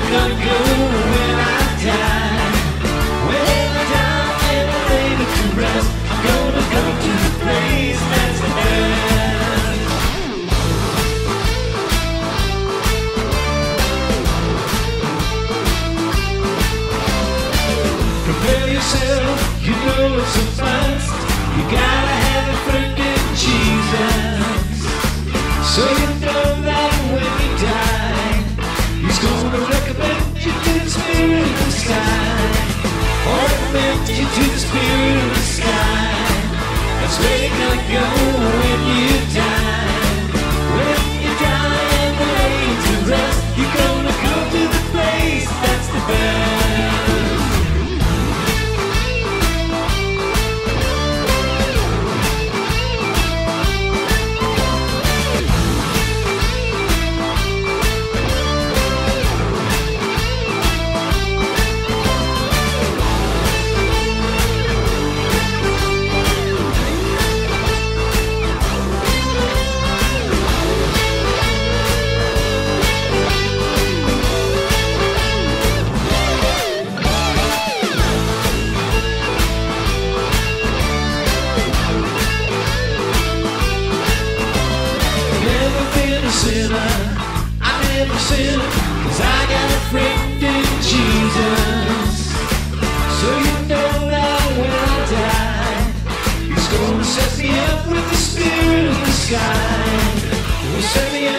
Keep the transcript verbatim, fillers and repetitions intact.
gonna go when I die? When I die and I lay to rest, I'm gonna go to the place that's the best. Prepare yourself, you know it's a must. You gotta have a friend in Jesus, so you know that when you die, He's gonna recommend you to the Spirit of the sky, or recommend you to the Spirit of the sky. That's where you're gonna go when you die. When you die and lay to rest, you're gonna go to the place that's the best. I never sin, 'cause I got a friend in Jesus. So you know that when I die, He's gonna set me up with the Spirit of the sky. He'll set me up